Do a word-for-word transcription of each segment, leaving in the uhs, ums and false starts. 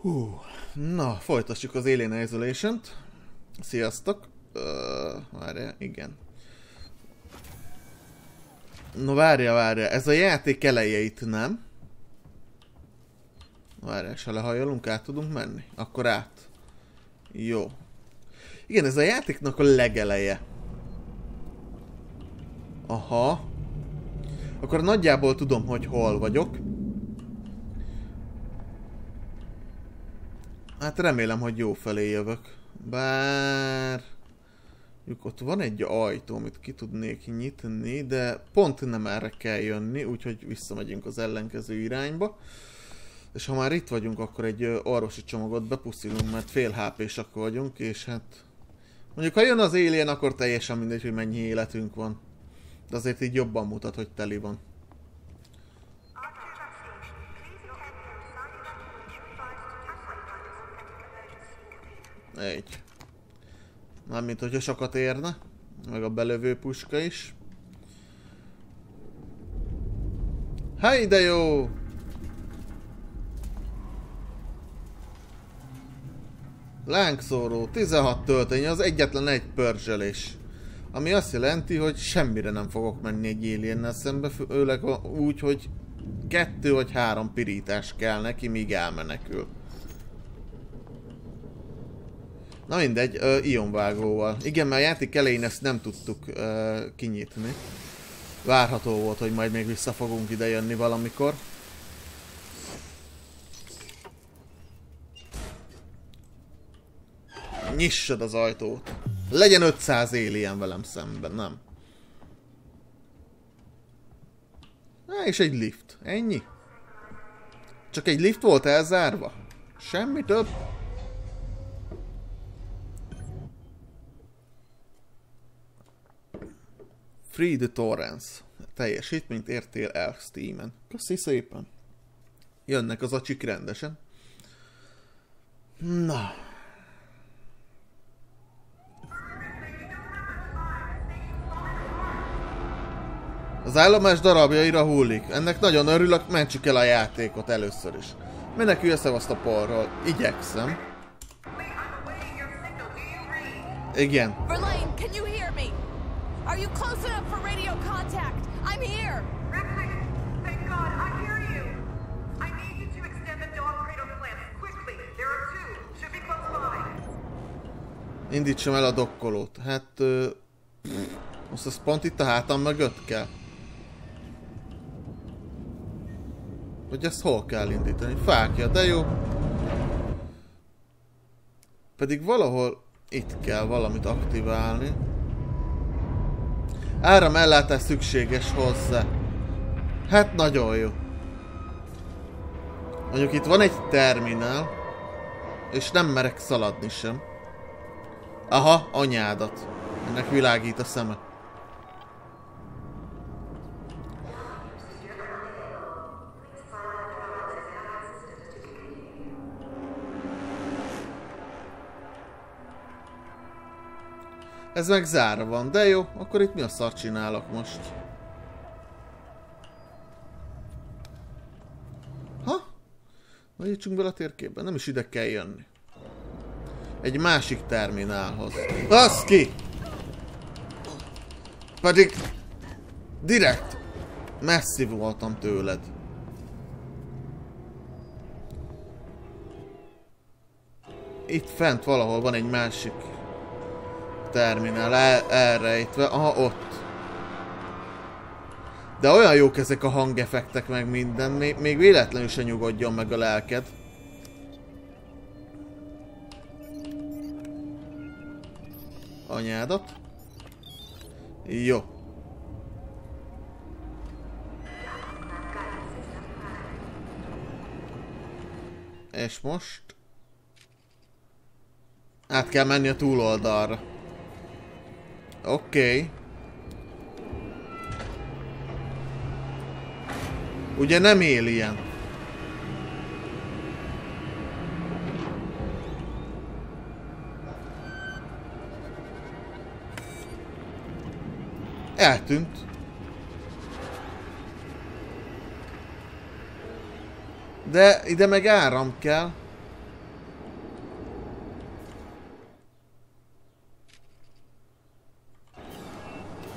Hú, na, folytassuk az Alien Isolation-t. Sziasztok. Uh, várja, igen. No, várja, várja. Ez a játék eleje itt, nem? Várja, és ha lehajolunk, át tudunk menni? Akkor át. Jó. Igen, ez a játéknak a legeleje. Aha. Akkor nagyjából tudom, hogy hol vagyok. Hát remélem, hogy jó felé jövök. Bár... ott van egy ajtó, amit ki tudnék nyitni, de pont nem erre kell jönni, úgyhogy visszamegyünk az ellenkező irányba. És ha már itt vagyunk, akkor egy orvosi csomagot bepuszilunk, mert fél há pé-sak vagyunk, és hát... mondjuk ha jön az Alien, akkor teljesen mindegy, hogy mennyi életünk van. De azért így jobban mutat, hogy teli van. Egy. Mármint, hogyha sokat érne. Meg a belövő puska is. Hely, de jó! Lángszóró, tizenhat töltény, az egyetlen egy pörzselés. Ami azt jelenti, hogy semmire nem fogok menni egy Aliennel szembe, főleg úgy, hogy kettő vagy három pirítás kell neki, míg elmenekül. Na mindegy, uh, ionvágóval. Igen, mert a játék elején ezt nem tudtuk uh, kinyitni. Várható volt, hogy majd még vissza fogunk ide jönni valamikor. Nyissad az ajtót. Legyen ötszáz alien velem szemben, nem? Na, és egy lift. Ennyi? Csak egy lift volt elzárva? Semmi több? Free the Torrents. Teljesítményt értél el Steamen. Köszi szépen. Jönnek az acsik rendesen. Na. Az állomás darabjaira hullik. Ennek nagyon örülök, mentsük el a játékot először is. Menekülj a szevasztopolról. Igyekszem. Igen. Verlaine, can you hear me? Are you close enough for radio contact? I'm here. Ripley, thank God, I hear you. I need you to extend the dog cradle plants quickly. There are two. Should be close by. Indítsam el a dokkolót. Hát... Uh, most az pont itt a hátam mögött kell. Vagy ezt hol kell indítani? Fákja, de jó. Pedig valahol itt kell valamit aktiválni. Áramellátás szükséges hozzá. Hát nagyon jó. Mondjuk itt van egy terminál. És nem merek szaladni sem. Aha, anyádat. Ennek világít a szeme. Ez meg zárva van, de jó, akkor itt mi a szart csinálok most? Ha? Nagyítsunk bele a térképben, nem is ide kell jönni. Egy másik terminálhoz. Baszki! Pedig... direkt... messzi voltam tőled. Itt fent valahol van egy másik... terminál, el, elrejtve, aha, ott. De olyan jók ezek a hangeffektek meg minden, még, még véletlenül se nyugodjon meg a lelked. Anyádat. Jó. És most... át kell menni a túloldalra. Oké. Okay. Ugye nem Alien. Eltűnt. De ide meg áram kell.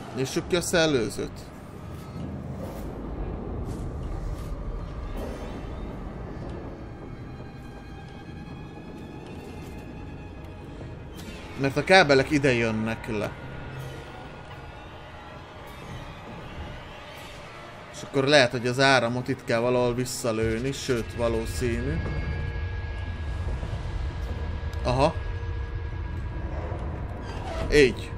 Nyissuk ki a szellőzőt. Mert a kábelek ide jönnek le. És akkor lehet, hogy az áramot itt kell valahol visszalőni, sőt valószínű. Aha. Így.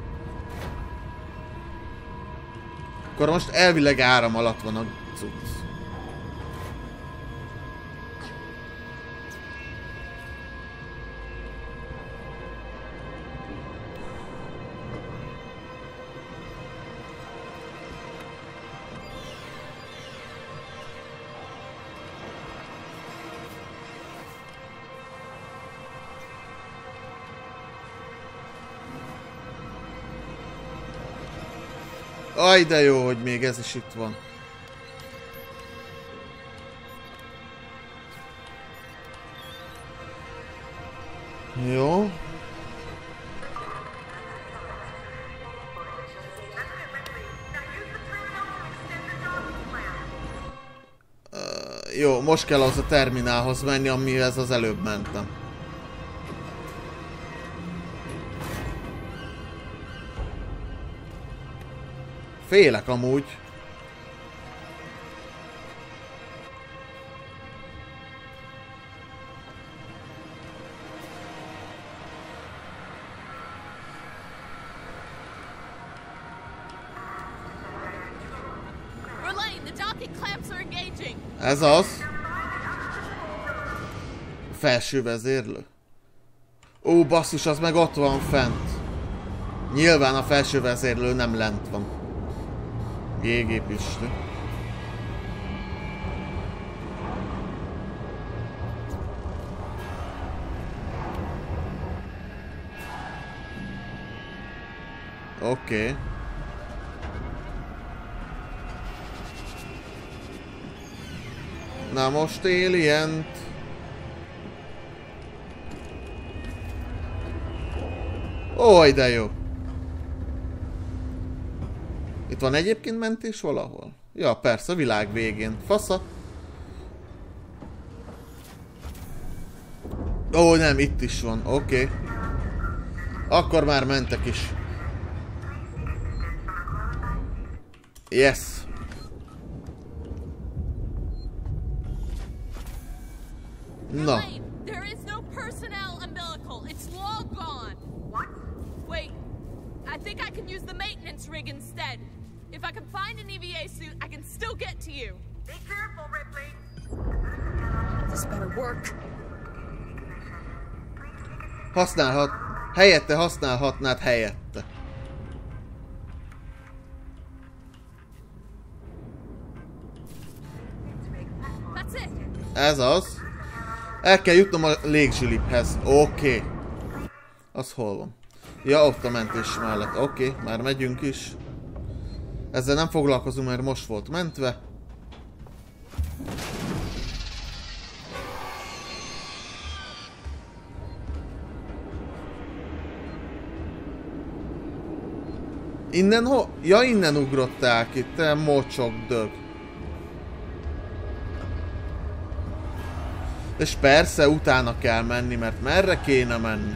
Akkor most elvileg áram alatt van a cucc. Aj, de jó, hogy még ez is itt van. Jó. Uh, jó, most kell az a terminálhoz menni, amihez az előbb mentem. Félek amúgy. Ez az. Felső vezérlő. Ó, basszus, az meg ott van fent. Nyilván a felső vezérlő nem lent van. Gé gé Pisti. Oké. Okay. Na most Alient. Ó, de jó. Itt van egyébként mentés valahol? Ja, persze, a világ végén. Fasza. Ó, nem, itt is van. Oké. Okay. Akkor már mentek is. Yes. Na. There is no personnel umbilical. It's long gone. What? Wait. I think I can use the maintenance rig instead. If I can find an E V A suit, I can still get to you. Be careful, Ripley. This better work. Használhat. Helyette használhatnád helyette. That's it. Ez az. El kell jutnom a légzsiliphez. Oké. Okay. Az hol van? Ja, ott a mentés mellett. Oké, okay, már megyünk is. Ezzel nem foglalkozunk, mert most volt mentve. Innen ho? Ja, innen ugrották itt, te mocsok dög. És persze, utána kell menni, mert merre kéne menni?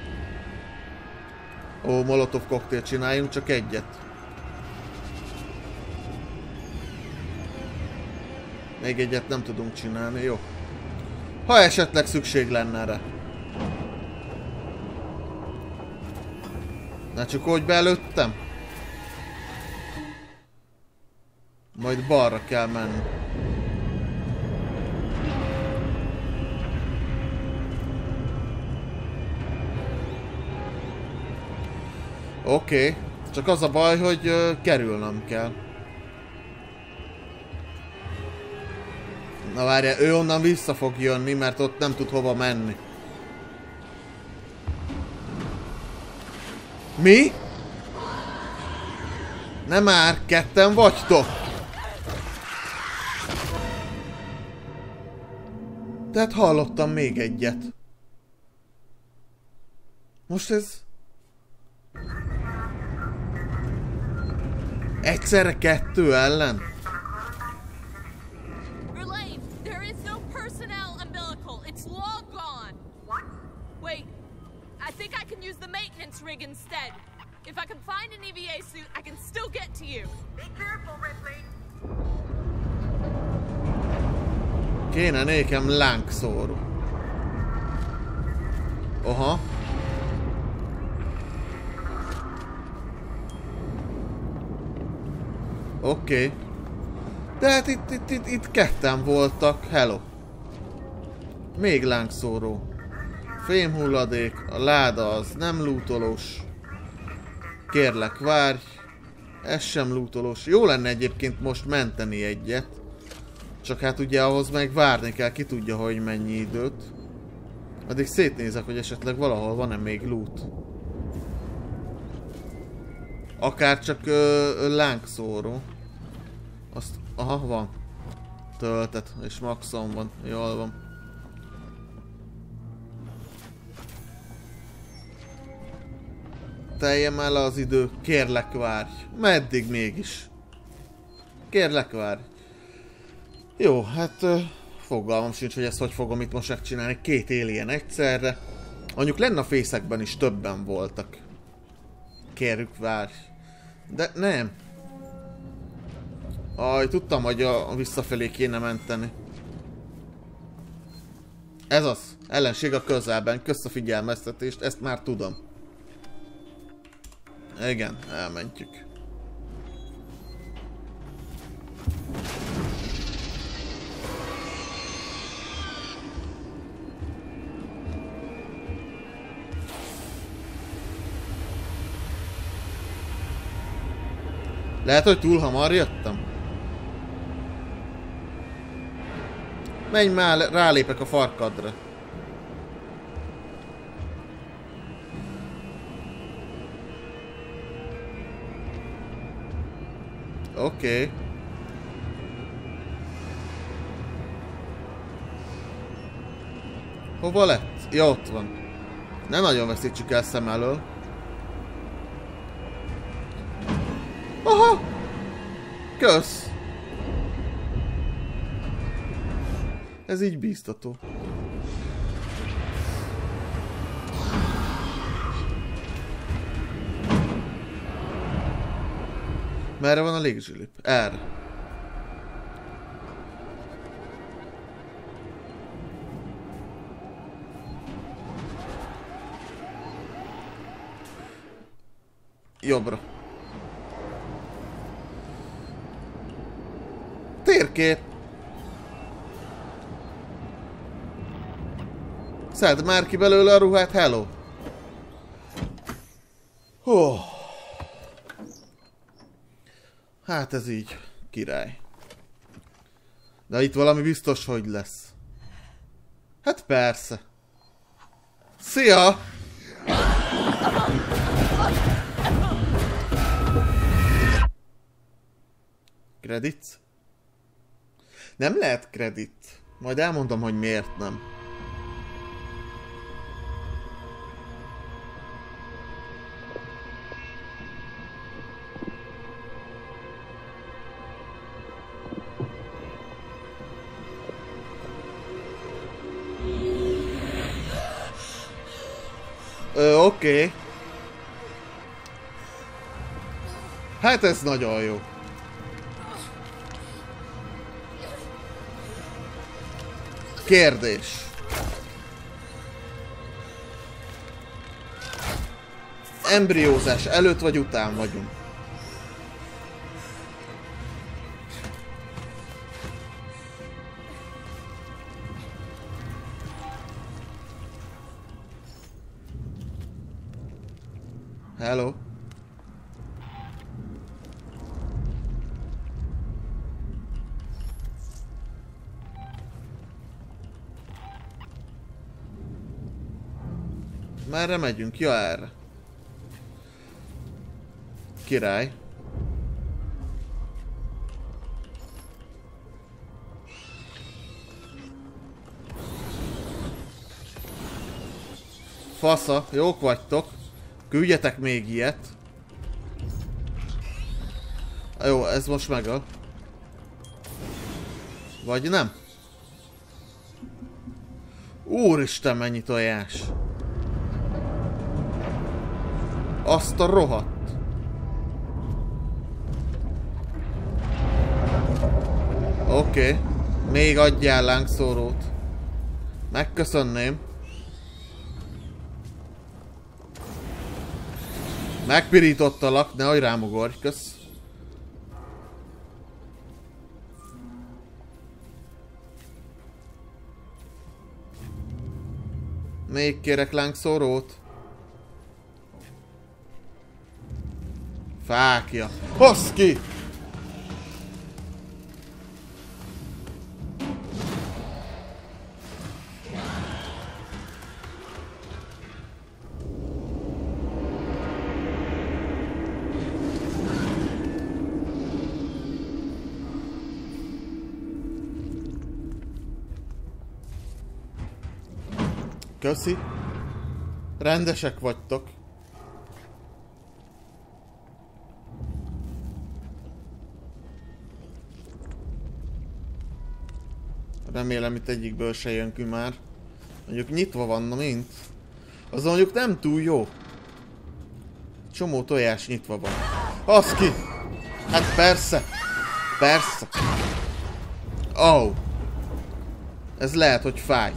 Ó, molotov koktélt csináljunk, csak egyet. Még egyet nem tudunk csinálni, jó. Ha esetleg szükség lenne rá. Ne csak hogy belőttem. Majd balra kell menni. Oké, okay. Csak az a baj, hogy uh, kerülnöm kell. Na várjál, ő onnan vissza fog jönni, mert ott nem tud hova menni. Mi? Nem már, ketten vagytok! Tehát hallottam még egyet. Most ez... Egyszerre kettő ellen? Relay, there is no personnel umbilical. It's long gone. What? Wait, I think I can use the maintenance rig instead. If I can find an E V A suit, I can still get to you. Be careful, Ripley. Kéne nékem lángszóró. Aha. Oké. Okay. De hát itt, itt, itt, itt ketten voltak. Hello. Még lángszóró. Fémhulladék. A láda az nem lootolós. Kérlek, várj. Ez sem lootolós. Jó lenne egyébként most menteni egyet. Csak hát ugye ahhoz meg várni kell, ki tudja, hogy mennyi időt. Addig szétnézek, hogy esetleg valahol van-e még loot. Akár csak ö, ö, lángszóró. Azt, aha, van. Töltet, és maxon van. Jól van. Teljen már le az idő. Kérlek, várj. Meddig mégis? Kérlek, várj. Jó, hát ö, fogalmam sincs, hogy ezt hogy fogom itt most megcsinálni. Két alien egyszerre. Mondjuk lenne a fészekben is többen voltak. Kérjük, várj. De nem. Aj, tudtam, hogy a, a visszafelé kéne menteni. Ez az. Ellenség a közelben. Kösz a figyelmeztetést. Ezt már tudom. Igen, elmentjük. Lehet, hogy túl hamar jöttem? Menj már, rálépek a farkadra. Oké. Okay. Hova lett? Ja, ott van. Nem nagyon veszítsük el szem elől. Aha! Kösz! Ez így bíztató. Merre van a légzsilip? Erre. Jobbra. Térkép! Szedd már ki belőle a ruhát, hello! Oh. Hát ez így, király. De itt valami biztos, hogy lesz. Hát persze. Szia! Credits? Nem lehet credit. Majd elmondom, hogy miért nem. Ö, oké. Okay. Hát ez nagyon jó. Kérdés. Embriózás előtt vagy után vagyunk? Hello. Merre megyünk? Ja, erre. Király. Fasza, jók vagytok. Küldjetek még ilyet. Jó, ez most megöl. Vagy nem? Úristen, mennyi tojás! Azt a rohadt! Oké. Okay. Még adjál lángszórót. Megköszönném. Megpirítottalak, nehogy rám ugorj, kösz. Még kérek lángszórót. Fákja. Hozz ki! Köszi. Rendesek vagytok. Remélem itt egyikből se jön ki már. Mondjuk nyitva van, na mint. Az mondjuk nem túl jó. Csomó tojás nyitva van. Az ki! Hát persze! Persze! Oh! Ez lehet, hogy fájt.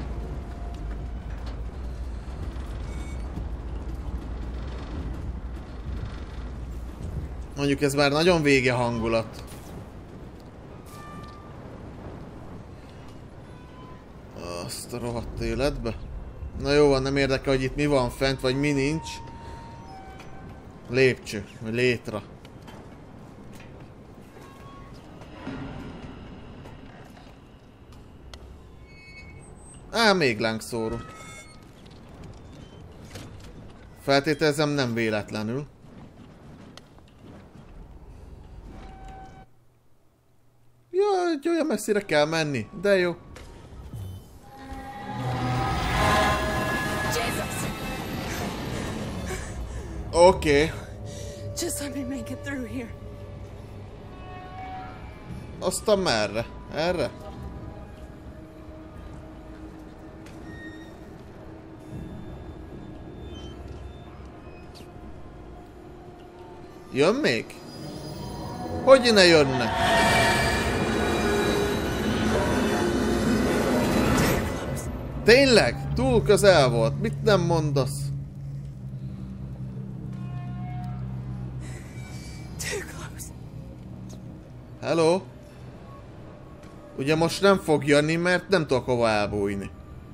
Mondjuk ez már nagyon vége hangulat. Azt a rohadt életbe. Na jó van, nem érdekel, hogy itt mi van fent, vagy mi nincs. Lépcső, vagy létra. Á, még lángszóró. Feltételezem, nem véletlenül. Ja, olyan messzire kell menni, de jó. Oké. Okay. Just let me make it through here. Aztán merre? Erre? Jön még? Hogy ne jönne? Tényleg? Túl közel volt. Mit nem mondasz? Hello? Ugye most nem fog jönni, mert nem tudok hova elbújni.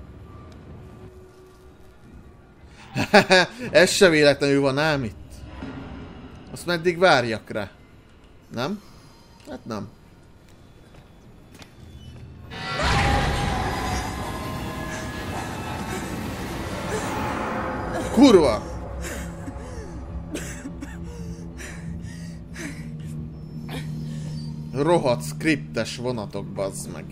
Ez se véletlenül van ám itt. Azt meddig várjak rá? Nem? Hát nem. Kurva! Rohadt skriptes vonatok, bazd meg.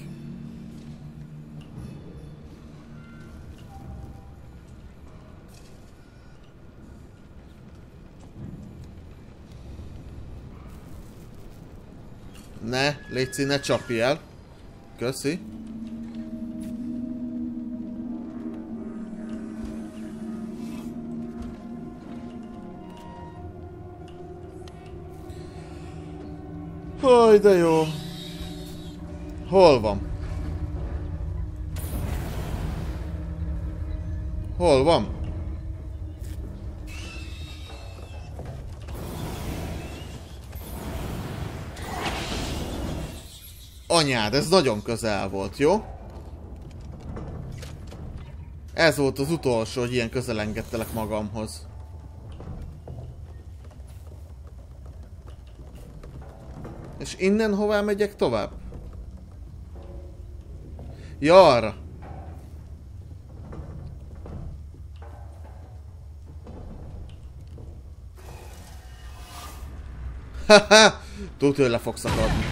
Ne, légy, ne csapj el. Köszi. Haj, de jó. Hol van? Hol van? Anyád, ez nagyon közel volt, jó? Ez volt az utolsó, hogy ilyen közel engedtelek magamhoz. És innen hová megyek tovább? Ja, arra. Haha! Tudod, hogy le fog szakadni.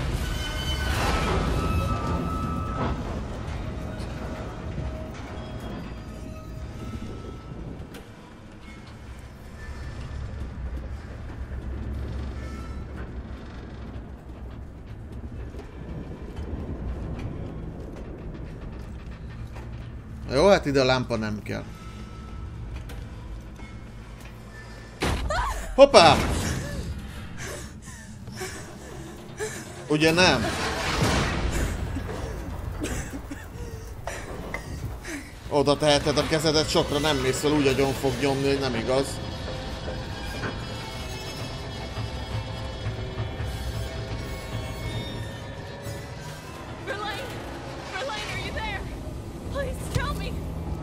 Jó, hát ide a lámpa nem kell. Hoppá! Ugye nem? Oda teheted a kezedet, sokra nem mész fel, úgy agyon fog nyomni, hogy nem igaz. Verlaine! Verlaine, are you there? Please tell me!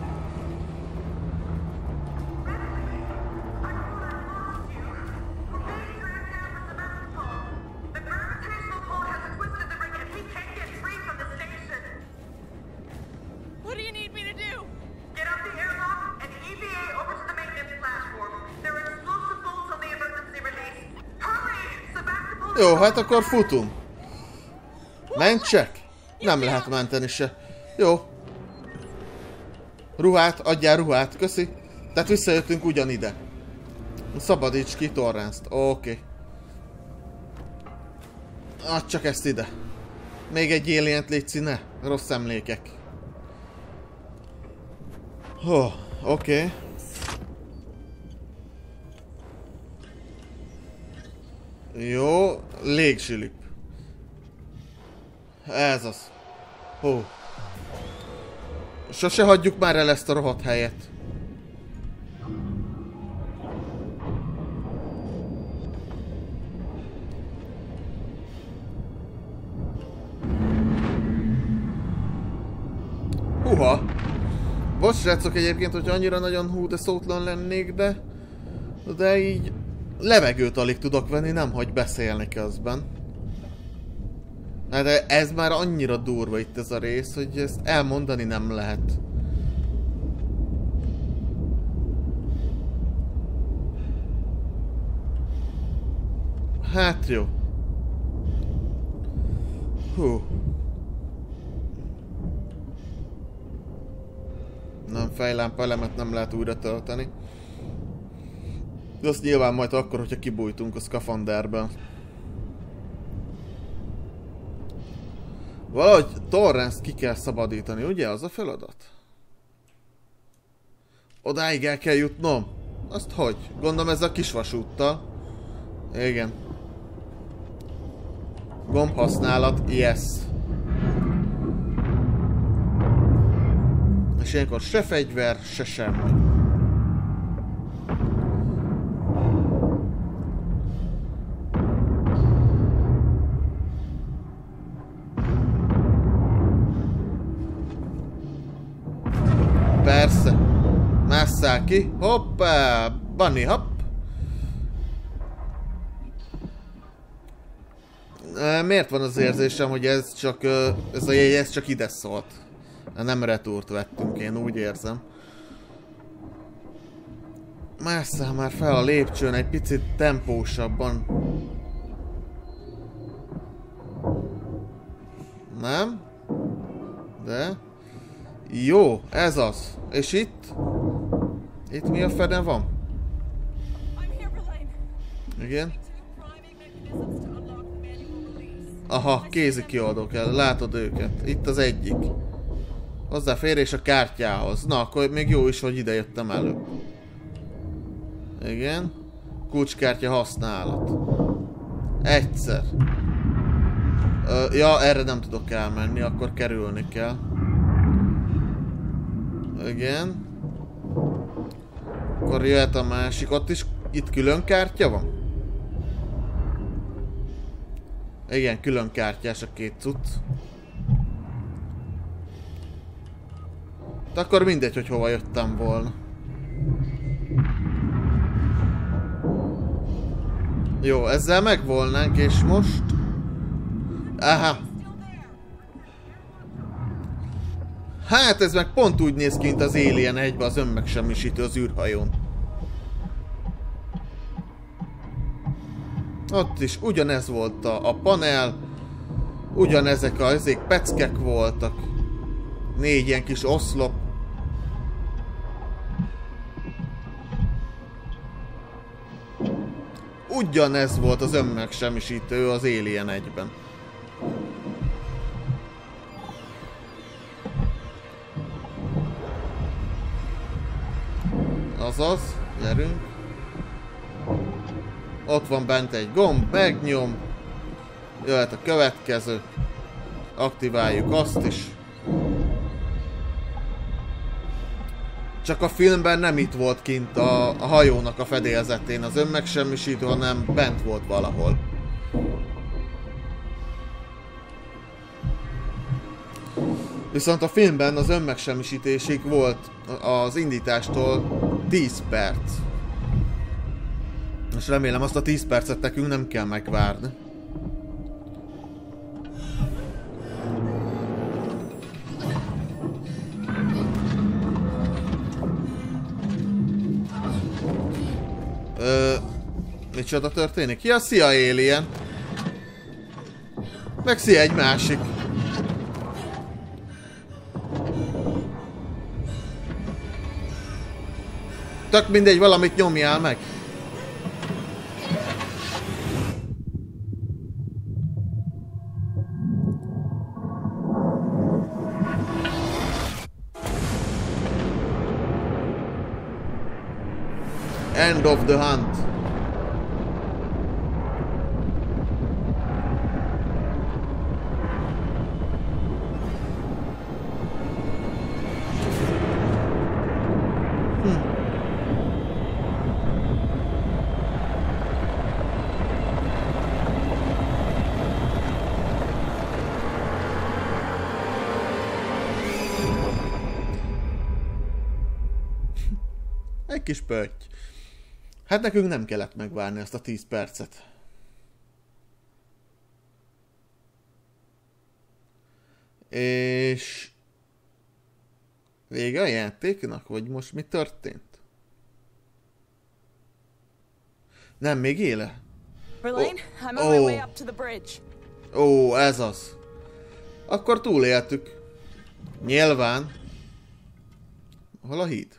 The gravitational pull has twisted the ring and he can't get free from the station. What do you need me to do? Get out the airlock and E V A over to the maintenance platform. There are explosive bolts on the emergency release. Hurry! Sebastopol... Jó, hát akkor futunk. Mentsek? Nem lehet menteni se. Jó. Ruhát, adjál ruhát, köszi. Tehát visszajöttünk ugyanide. Szabadíts ki Torrance-t. Oké. Okay. Add csak ezt ide. Még egy alient létszi, ne. Rossz emlékek. Oh, oké. Okay. Jó, légzsilip. Ez az. Hú. Sose hagyjuk már el ezt a rohadt helyet. Húha. Bocs, srácok, egyébként, hogy annyira nagyon hú, de szótlan lennék, de... De így... Levegőt alig tudok venni, nem hagy beszélni közben. De ez már annyira durva itt ez a rész, hogy ezt elmondani nem lehet. Hát jó. Hú. Nem, fejlámpa elemet nem lehet újra tölteni. De azt nyilván majd akkor, hogyha kibújtunk a szkafanderből. Valahogy Torrance-t ki kell szabadítani, ugye? Az a feladat? Odáig el kell jutnom? Azt hogy? Gondolom ez a kisvasúttal. Igen. Gombhasználat, yes. És ilyenkor se fegyver, se semmi. Persze. Másszál ki. Hoppá! Bunny, hopp! Miért van az érzésem, hogy ez csak... Ez a jegy, ez csak ide szólt? Nem retúrt vettünk, én úgy érzem. Másszál már fel a lépcsőn egy picit tempósabban. Nem? De... Jó, ez az. És itt? Itt mi a fene van? Igen? Aha, kézi kiadó kell, látod őket. Itt az egyik. Hozzáférés a kártyához. Na, akkor még jó is, hogy ide jöttem előbb. Igen. Kulcskártya használat. Egyszer. Ö, ja, erre nem tudok elmenni, akkor kerülni kell. Igen. Akkor jöhet a másik. Ott is, itt külön kártya van? Igen, külön kártyás a két cucc. De akkor mindegy, hogy hova jöttem volna. Jó, ezzel megvolnánk, és most... Aha. Hát ez meg pont úgy néz ki, mint az Alien egybe az önmegsemmisítő az űrhajón. Ott is ugyanez volt a, a panel. Ugyanezek a ezek peckek voltak. Négy ilyen kis oszlop. Ugyanez volt az önmegsemmisítő az Alien egyben. Azaz, gyerünk. Ott van bent egy gomb, megnyom. Jöhet a következő. Aktiváljuk azt is. Csak a filmben nem itt volt kint a, a hajónak a fedélzetén az önmegsemmisítő, hanem bent volt valahol. Viszont a filmben az önmegsemmisítésig volt az indítástól tíz perc. És remélem azt a tíz percet nekünk nem kell megvárni. Ö, micsoda történik? Ja, szia Alien! Meg szia egy másik! Tök mindegy, valamit nyomjál meg! End of the hunt. Hm. Egy kis pötty. Hát nekünk nem kellett megvárni ezt a tíz percet. És... vége a játéknak? Vagy most mi történt? Nem, még éle? Verlaine, I'm on my way up to the bridge. Ó, ez az. Akkor túléltük. Nyilván. Hol a híd?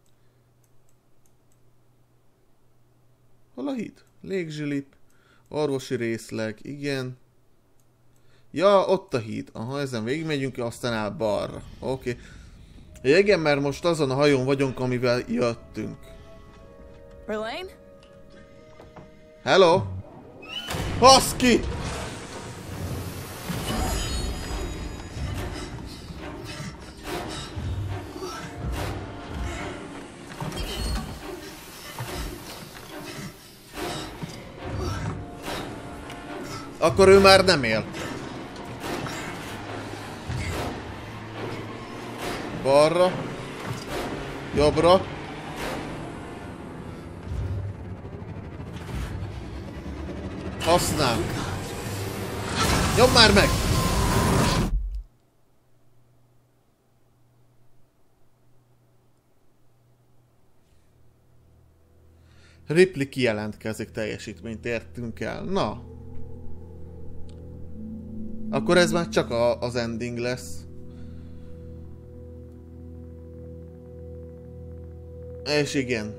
Hol a híd? Légzsilip, orvosi részleg, igen. Ja, ott a híd. Aha, ezen végigmegyünk, aztán áll balra. Oké. Okay. Igen, mert most azon a hajón vagyunk, amivel jöttünk. Verlaine? Hello? Husky! Akkor ő már nem él. Balra. Jobbra. Használ. Nyomd már meg! Ripley kijelentkezik, teljesítményt értünk el. Na. Akkor ez már csak a, az ending lesz. És igen.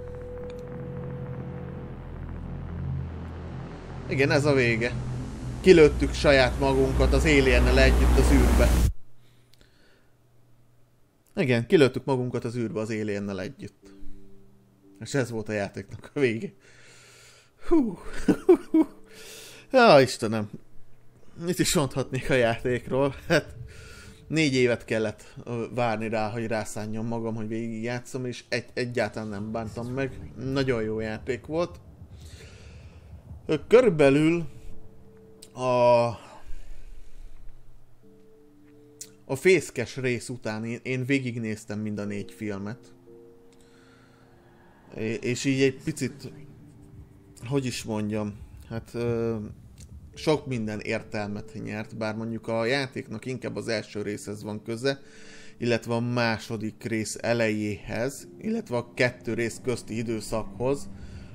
Igen, ez a vége. Kilőttük saját magunkat az Aliennel együtt az űrbe. Igen, kilőttük magunkat az űrbe az Aliennel együtt. És ez volt a játéknak a vége. Hú. Ja, Istenem. Mit is mondhatnék a játékról? Hát négy évet kellett várni rá, hogy rászánjam magam, hogy végigjátszom, és egy, egyáltalán nem bántam meg. Nagyon jó játék volt. Körülbelül a a fészkes rész után én, én végignéztem mind a négy filmet. És így egy picit, hogy is mondjam, hát sok minden értelmet nyert, bár mondjuk a játéknak inkább az első részhez van köze, illetve a második rész elejéhez, illetve a kettő rész közti időszakhoz.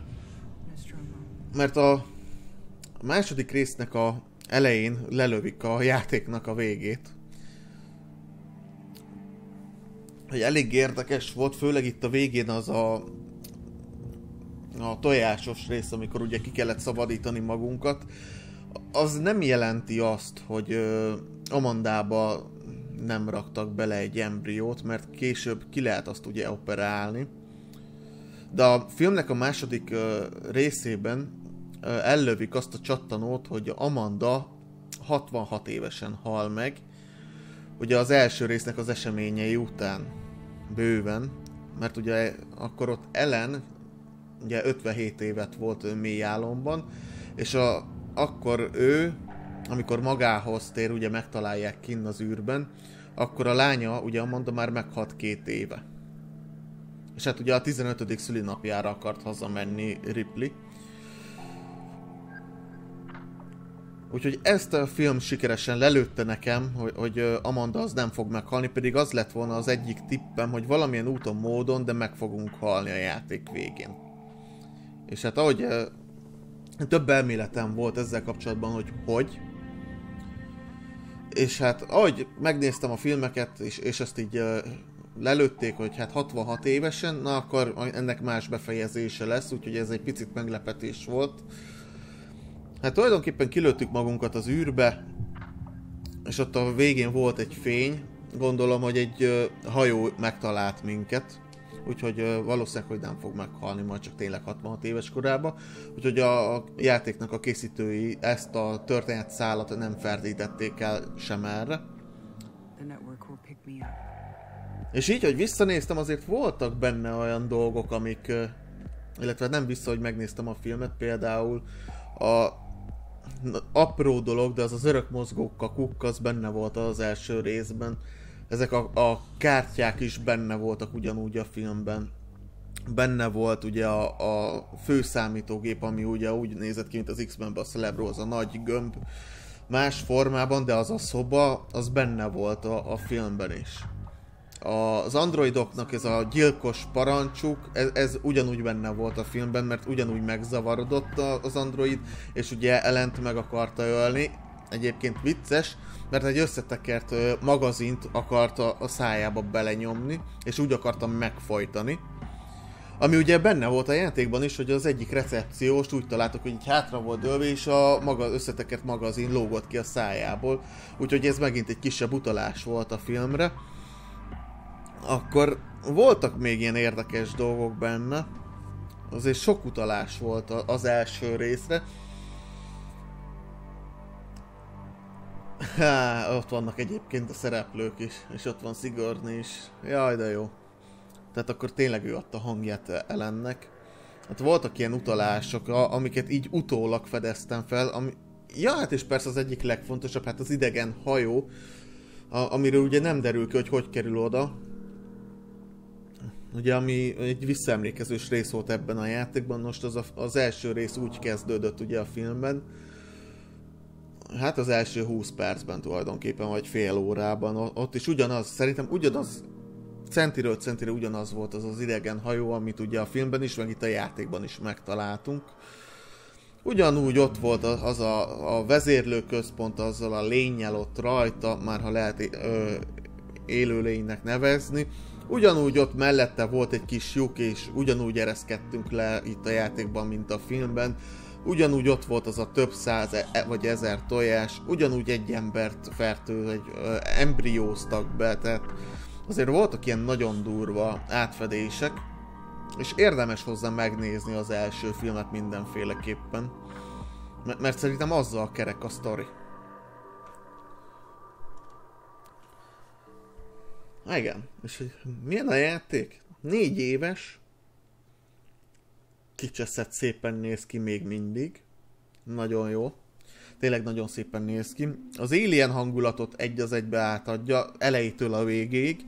Mert a második résznek a elején lelövik a játéknak a végét. Hogy elég érdekes volt, főleg itt a végén az a, a tojásos rész, amikor ugye ki kellett szabadítani magunkat. Az nem jelenti azt, hogy ö, Amandába nem raktak bele egy embriót, mert később ki lehet azt ugye operálni. De a filmnek a második uh, részében uh, ellövik azt a csattanót, hogy Amanda hatvanhat évesen hal meg, ugye az első résznek az eseményei után bőven, mert ugye akkor ott Ellen ugye ötvenhét évet volt mély álomban, és a, akkor ő, amikor magához tér, ugye megtalálják kinn az űrben, akkor a lánya, ugye Amanda már meghalt két éve. És hát ugye a tizenötödik szülinapjára akart hazamenni Ripley. Úgyhogy ezt a film sikeresen lelőtte nekem, hogy, hogy Amanda az nem fog meghalni, pedig az lett volna az egyik tippem, hogy valamilyen úton, módon, de meg fogunk halni a játék végén. És hát ahogy több elméletem volt ezzel kapcsolatban, hogy hogy. És hát ahogy megnéztem a filmeket, és, és ezt így lelőtték, hogy hát hatvanhat évesen, na akkor ennek más befejezése lesz, úgyhogy ez egy picit meglepetés volt. Hát tulajdonképpen kilőttük magunkat az űrbe, és ott a végén volt egy fény, gondolom, hogy egy hajó megtalált minket, úgyhogy valószínűleg, hogy nem fog meghalni, majd csak tényleg hatvanhat éves korában. Úgyhogy a játéknak a készítői ezt a történetszálat nem ferdítették el sem erre. És így, hogy visszanéztem, azért voltak benne olyan dolgok, amik, illetve nem vissza, hogy megnéztem a filmet, például a apró dolog, de az az örök mozgó kakuk, az benne volt az első részben. Ezek a, a kártyák is benne voltak ugyanúgy a filmben. Benne volt ugye a, a főszámítógép, ami ugye úgy nézett ki, mint az X-Menben a Celebro, az a nagy gömb. Más formában, de az a szoba, az benne volt a, a filmben is. Az androidoknak ez a gyilkos parancsuk, ez, ez ugyanúgy benne volt a filmben, mert ugyanúgy megzavarodott az android, és ugye Ellent meg akarta ölni. Egyébként vicces, mert egy összetekert magazint akarta a szájába belenyomni, és úgy akartam megfojtani. Ami ugye benne volt a játékban is, hogy az egyik recepcióst úgy találtak, hogy így hátra volt dőlve, és a maga, összetekert magazin lógott ki a szájából. Úgyhogy ez megint egy kisebb utalás volt a filmre. Akkor voltak még ilyen érdekes dolgok benne. Azért sok utalás volt az első részre. Há, ott vannak egyébként a szereplők is, és ott van Sigourney is. Jaj, de jó. Tehát akkor tényleg ő adta hangját Ellennek. Hát voltak ilyen utalások, amiket így utólag fedeztem fel, ami... Ja, hát és persze az egyik legfontosabb, hát az idegen hajó, amiről ugye nem derül ki, hogy hogy kerül oda. Ugye, ami egy visszaemlékezős rész volt ebben a játékban, most az, a, az első rész úgy kezdődött ugye a filmben. Hát az első húsz percben tulajdonképpen, vagy fél órában, ott is ugyanaz, szerintem ugyanaz, centiről centire ugyanaz volt az az idegen hajó, amit ugye a filmben is, meg itt a játékban is megtaláltunk. Ugyanúgy ott volt az a, a vezérlőközpont azzal a lénnyel ott rajta, már ha lehet ö, élőlénynek nevezni. Ugyanúgy ott mellette volt egy kis lyuk, és ugyanúgy ereszkedtünk le itt a játékban, mint a filmben. Ugyanúgy ott volt az a több száz e vagy ezer tojás, ugyanúgy egy embert fertő, egy ö, embrióztak be, tehát azért voltak ilyen nagyon durva átfedések, és érdemes hozzá megnézni az első filmet mindenféleképpen, M mert szerintem azzal kerek a sztori. Igen, és hogy milyen a játék? Négy éves, kicseszett, szépen néz ki még mindig, nagyon jó, tényleg nagyon szépen néz ki. Az Alien hangulatot egy az egybe átadja, elejétől a végéig.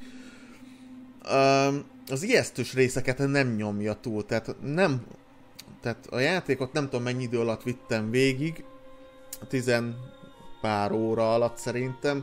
Az ijesztős részeket nem nyomja túl, tehát nem, tehát a játékot nem tudom mennyi idő alatt vittem végig, tizen pár óra alatt szerintem.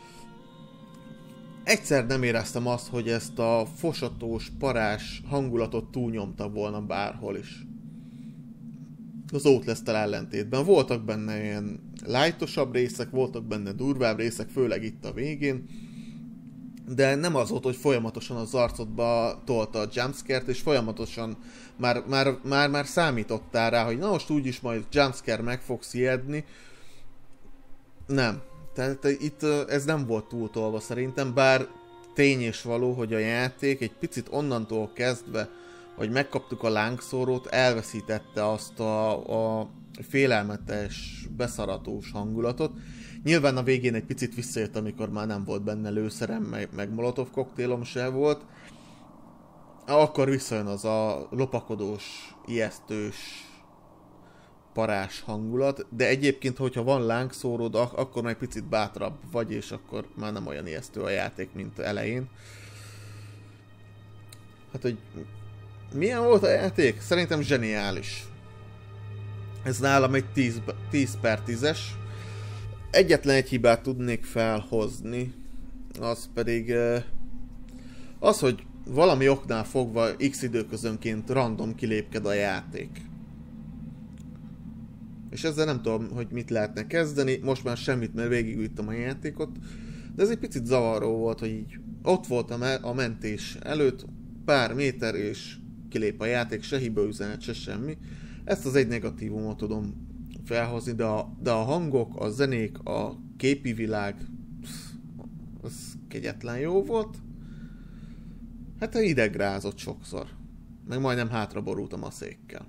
Egyszer nem éreztem azt, hogy ezt a fosatós, parás hangulatot túlnyomta volna bárhol is. Az Outlast-tel ellentétben. Voltak benne ilyen lightosabb részek, voltak benne durvább részek, főleg itt a végén. De nem az volt, hogy folyamatosan az arcodba tolta a jumpscare-t, és folyamatosan már, már, már, már számítottál rá, hogy na most úgyis majd jumpscare meg fogsz ijedni. Nem. Tehát itt ez nem volt túltolva szerintem, bár tény és való, hogy a játék egy picit onnantól kezdve, hogy megkaptuk a lángszórót, elveszítette azt a, a félelmetes, beszaratós hangulatot. Nyilván a végén egy picit visszajött, amikor már nem volt benne lőszerem, meg, meg molotov koktélom se volt. Akkor visszajön az a lopakodós, ijesztős, parás hangulat, de egyébként, hogyha van lángszóród, akkor már egy picit bátrabb vagy, és akkor már nem olyan ijesztő a játék, mint elején. Hát, hogy milyen volt a játék? Szerintem zseniális. Ez nálam egy tíz per tízes. Egyetlen egy hibát tudnék felhozni, az pedig az, hogy valami oknál fogva x időközönként random kilépked a játék. És ezzel nem tudom, hogy mit lehetne kezdeni, most már semmit, mert végigüttem a játékot, de ez egy picit zavaró volt, hogy így ott voltam a mentés előtt, pár méter, és kilép a játék, se hibaüzenet, se semmi. Ezt az egy negatívumot tudom felhozni, de a, de a hangok, a zenék, a képi világ, az kegyetlen jó volt. Hát a idegrázott sokszor. Meg majdnem hátraborultam a székkel.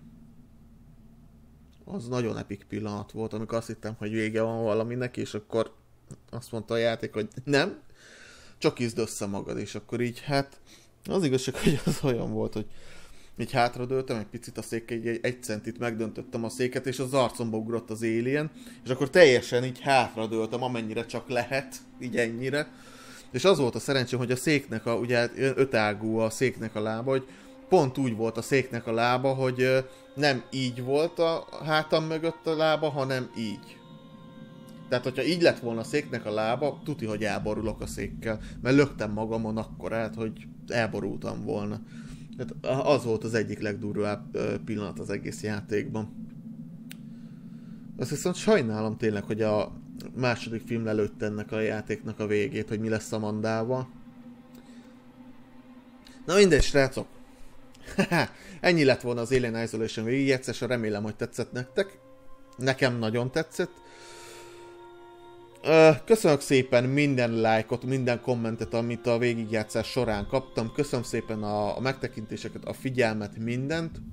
Az nagyon epik pillanat volt, amikor azt hittem, hogy vége van valaminek, és akkor azt mondta a játék, hogy nem, csak izd össze magad, és akkor így, hát az igazság, hogy az olyan volt, hogy így hátradőltem egy picit a székkel, egy, egy centit megdöntöttem a széket, és az arcomba ugrott az alien, és akkor teljesen így hátradőltem, amennyire csak lehet, így ennyire. És az volt a szerencsém, hogy a széknek, a, ugye ötágú a széknek a lába, hogy pont úgy volt a széknek a lába, hogy nem így volt a hátam mögött a lába, hanem így. Tehát, hogyha így lett volna a széknek a lába, tuti, hogy elborulok a székkel, mert löktem magamon akkorát, hogy elborultam volna. Tehát az volt az egyik legdurvább pillanat az egész játékban. Azt viszont sajnálom tényleg, hogy a második film lelőtt ennek a játéknak a végét, hogy mi lesz Amandával. Na mindegy, srácok! Ennyi lett volna az Alien Isolation végigjátszása, remélem, hogy tetszett nektek. Nekem nagyon tetszett. Köszönök szépen minden lájkot, minden kommentet, amit a végigjátszás során kaptam. Köszönöm szépen a, a megtekintéseket, a figyelmet, mindent.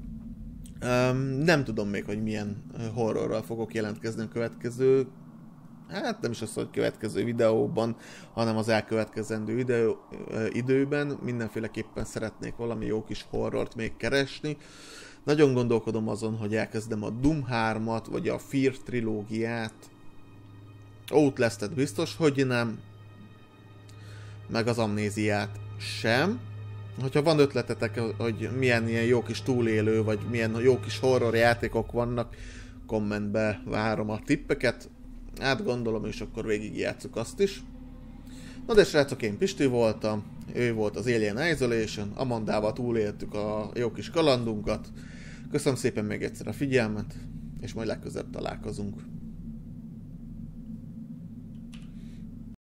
Nem tudom még, hogy milyen horrorral fogok jelentkezni a következő, hát nem is az, hogy következő videóban, hanem az elkövetkezendő idő, időben. Mindenféleképpen szeretnék valami jó kis horrort még keresni. Nagyon gondolkodom azon, hogy elkezdem a Doom hármat, vagy a Fear trilógiát. Outlast-et biztos, hogy nem. Meg az Amnéziát sem. Hogyha van ötletetek, hogy milyen ilyen jó kis túlélő, vagy milyen jó kis horror játékok vannak, kommentbe várom a tippeket. Átgondolom, és akkor végigjátszuk azt is. Na de srácok, én Pisti voltam, ő volt az Alien Isolation, Amandával túléltük a jó kis kalandunkat. Köszönöm szépen még egyszer a figyelmet, és majd legközelebb találkozunk.